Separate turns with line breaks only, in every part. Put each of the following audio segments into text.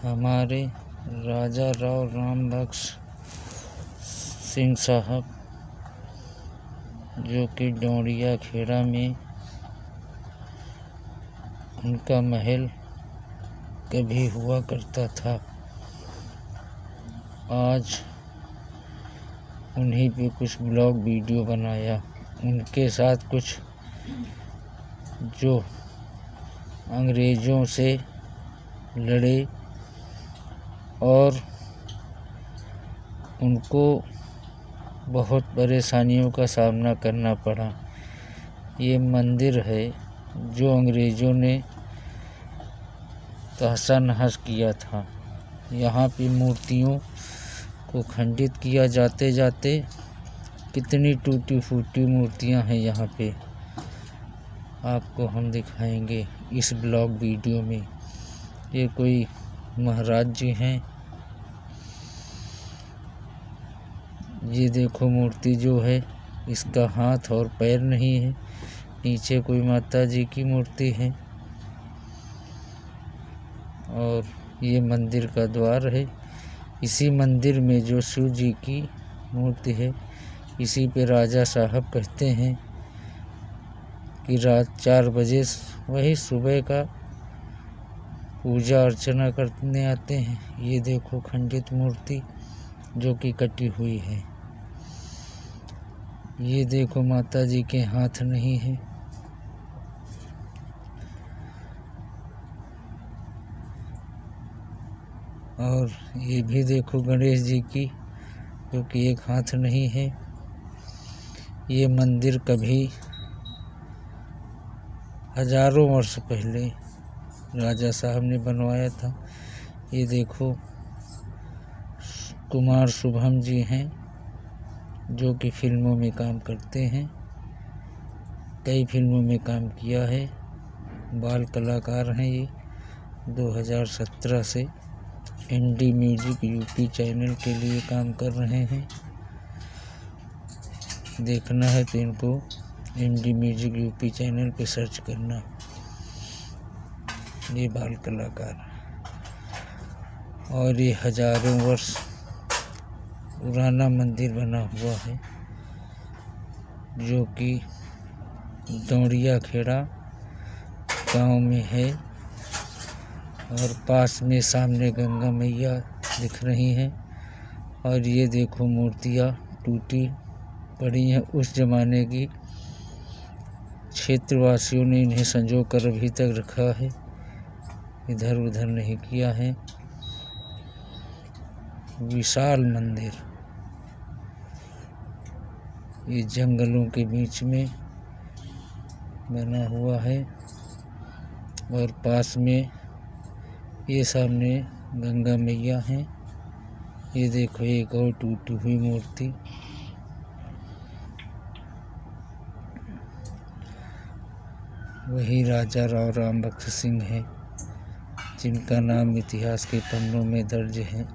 हमारे राजा राव रामबख्श सिंह साहब जो कि डोंडिया खेड़ा में उनका महल कभी हुआ करता था। आज उन्हीं पे कुछ ब्लॉग वीडियो बनाया। उनके साथ कुछ जो अंग्रेज़ों से लड़े और उनको बहुत परेशानियों का सामना करना पड़ा। ये मंदिर है जो अंग्रेज़ों ने तहसा नहस किया था। यहाँ पे मूर्तियों को खंडित किया जाते जाते कितनी टूटी फूटी मूर्तियाँ हैं यहाँ पे, आपको हम दिखाएंगे इस ब्लॉग वीडियो में। ये कोई महाराज जी हैं। ये देखो मूर्ति जो है इसका हाथ और पैर नहीं है। नीचे कोई माता जी की मूर्ति है और ये मंदिर का द्वार है। इसी मंदिर में जो शिव जी की मूर्ति है, इसी पे राजा साहब कहते हैं कि रात 4 बजे वही सुबह का पूजा अर्चना करने आते हैं। ये देखो खंडित मूर्ति जो कि कटी हुई है। ये देखो माता जी के हाथ नहीं है। और ये भी देखो गणेश जी की जो कि एक हाथ नहीं है। ये मंदिर कभी हजारों वर्ष पहले राजा साहब ने बनवाया था। ये देखो कुमार शुभम जी हैं जो कि फिल्मों में काम करते हैं, कई फिल्मों में काम किया है, बाल कलाकार हैं। ये 2017 से इंडी म्यूजिक यूपी चैनल के लिए काम कर रहे हैं। देखना है तो इनको इंडी म्यूजिक यूपी चैनल पे सर्च करना। ये बाल कलाकार और ये हजारों वर्ष पुराना मंदिर बना हुआ है जो कि डोंडिया खेड़ा गांव में है। और पास में सामने गंगा मैया दिख रही हैं। और ये देखो मूर्तियाँ टूटी पड़ी हैं उस ज़माने की। क्षेत्रवासियों ने इन्हें संजो कर अभी तक रखा है, इधर उधर नहीं किया है। विशाल मंदिर ये जंगलों के बीच में बना हुआ है और पास में ये सामने गंगा मैया हैं। ये देखो एक और टूटी हुई मूर्ति। वही राजा राव रामबख्श सिंह है जिनका नाम इतिहास के पन्नों में दर्ज है।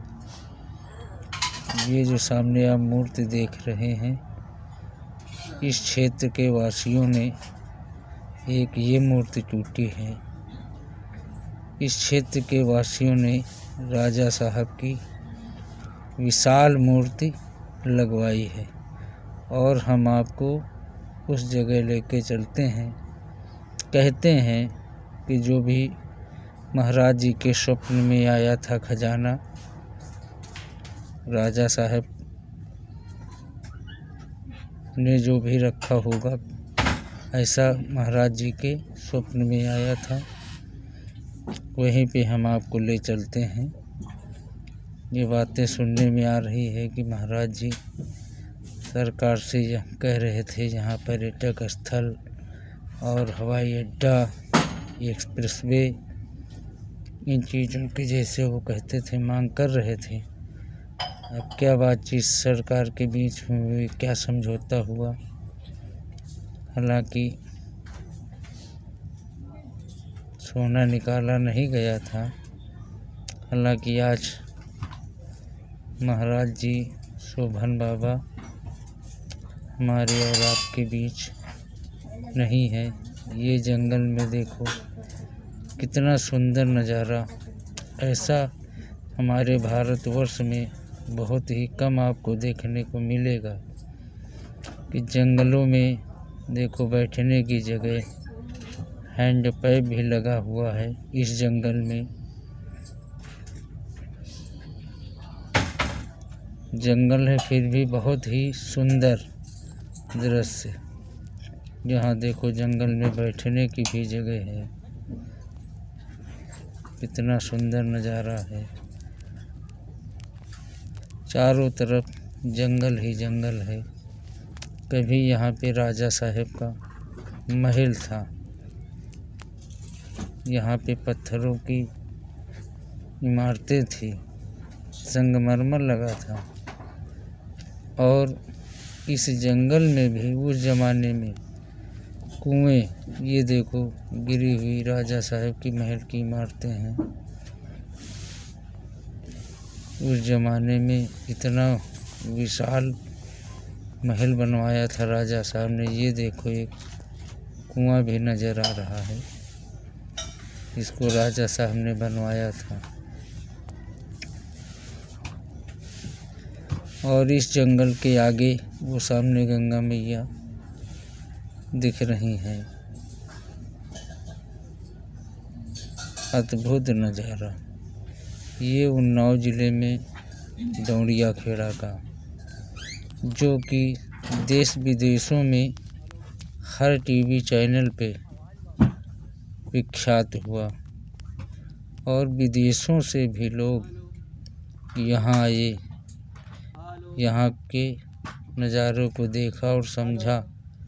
ये जो सामने आप मूर्ति देख रहे हैं, इस क्षेत्र के वासियों ने एक ये मूर्ति टूटी है। इस क्षेत्र के वासियों ने राजा साहब की विशाल मूर्ति लगवाई है और हम आपको उस जगह लेके चलते हैं। कहते हैं कि जो भी महाराज जी के स्वप्न में आया था खजाना, राजा साहब ने जो भी रखा होगा, ऐसा महाराज जी के स्वप्न में आया था। वहीं पे हम आपको ले चलते हैं। ये बातें सुनने में आ रही है कि महाराज जी सरकार से यह कह रहे थे यहाँ पर्यटक स्थल और हवाई अड्डा, एक्सप्रेसवे, इन चीज़ों की जैसे वो कहते थे मांग कर रहे थे। अब क्या बातचीत सरकार के बीच में हुई, क्या समझौता हुआ, हालांकि सोना निकाला नहीं गया था। हालांकि आज महाराज जी शोभन बाबा हमारे और आपके बीच नहीं है। ये जंगल में देखो कितना सुंदर नज़ारा। ऐसा हमारे भारतवर्ष में बहुत ही कम आपको देखने को मिलेगा कि जंगलों में देखो बैठने की जगह हैंड पाइप भी लगा हुआ है। इस जंगल में जंगल है फिर भी बहुत ही सुंदर दृश्य। यहाँ देखो जंगल में बैठने की भी जगह है, कितना सुंदर नज़ारा है। चारों तरफ जंगल ही जंगल है। कभी यहाँ पे राजा साहब का महल था। यहाँ पे पत्थरों की इमारतें थी, संगमरमर लगा था। और इस जंगल में भी उस ज़माने में कुएं, ये देखो गिरी हुई राजा साहब की महल की इमारतें हैं। उस ज़माने में इतना विशाल महल बनवाया था राजा साहब ने। ये देखो एक कुआं भी नज़र आ रहा है, इसको राजा साहब ने बनवाया था। और इस जंगल के आगे वो सामने गंगा मैया दिख रही हैं। अद्भुत नज़ारा। ये उन्नाव ज़िले में दौड़िया खेड़ा का, जो कि देश विदेशों में हर टीवी चैनल पे विख्यात हुआ और विदेशों से भी लोग यहाँ आए, यहाँ के नज़ारों को देखा और समझा।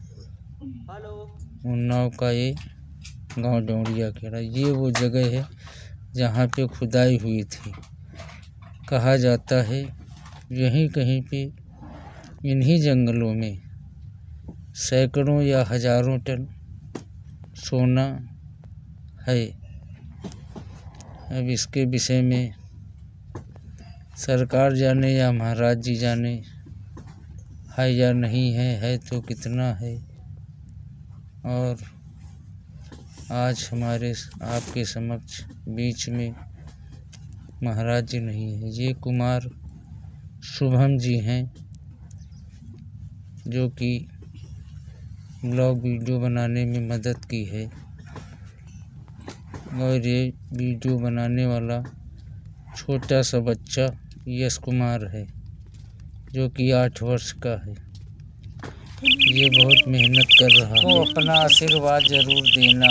उन्नाव का ये गांव दौड़िया खेड़ा, ये वो जगह है जहाँ पे खुदाई हुई थी। कहा जाता है यहीं कहीं पे इन्हीं जंगलों में सैकड़ों या हजारों टन सोना है। अब इसके विषय में सरकार जाने या महाराज जी जाने है या नहीं है तो कितना है। और आज हमारे आपके समक्ष बीच में महाराज जी नहीं है। ये कुमार शुभम जी हैं, जो कि ब्लॉग वीडियो बनाने में मदद की है। और ये वीडियो बनाने वाला छोटा सा बच्चा यश कुमार है, जो कि 8 वर्ष का है। ये बहुत मेहनत कर रहा है, तो अपना आशीर्वाद जरूर देना।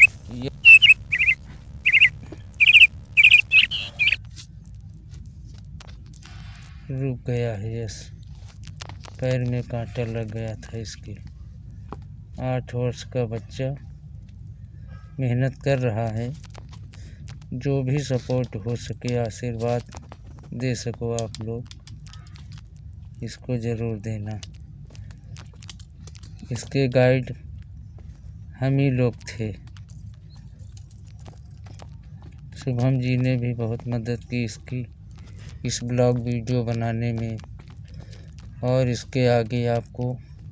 रुक गया है यश, पैर में कांटा लग गया था इसके। 8 वर्ष का बच्चा मेहनत कर रहा है। जो भी सपोर्ट हो सके, आशीर्वाद दे सको आप लोग, इसको ज़रूर देना। इसके गाइड हम ही लोग थे। शुभम जी ने भी बहुत मदद की इसकी, इस ब्लॉग वीडियो बनाने में। और इसके आगे आपको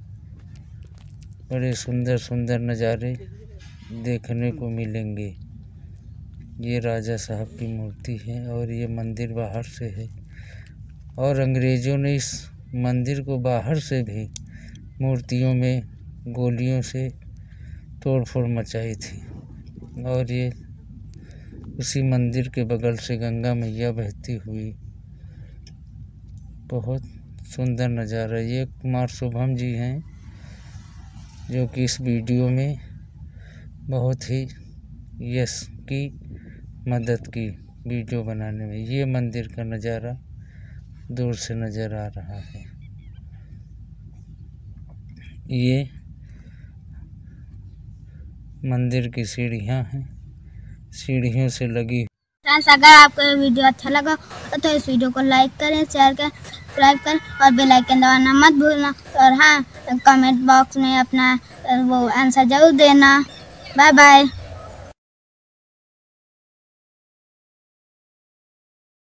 बड़े सुंदर सुंदर नज़ारे देखने को मिलेंगे। ये राजा साहब की मूर्ति है और ये मंदिर बाहर से है। और अंग्रेज़ों ने इस मंदिर को बाहर से भी मूर्तियों में गोलियों से तोड़फोड़ मचाई थी। और ये उसी मंदिर के बगल से गंगा मैया बहती हुई, बहुत सुंदर नज़ारा। ये कुमार शुभम जी हैं, जो कि इस वीडियो में बहुत ही यश की मदद की वीडियो बनाने में। ये मंदिर का नज़ारा दूर से नज़र आ रहा है। ये मंदिर की सीढ़ियाँ हैं, सीढ़ियों से लगी।
फ्रेंड्स, अगर आपको ये वीडियो अच्छा लगा तो इस वीडियो को लाइक करें, शेयर करें, सब्सक्राइब करें और बेल आइकन दबाना मत भूलना। और हाँ, कमेंट बॉक्स में अपना वो आंसर जरूर देना। Bye bye.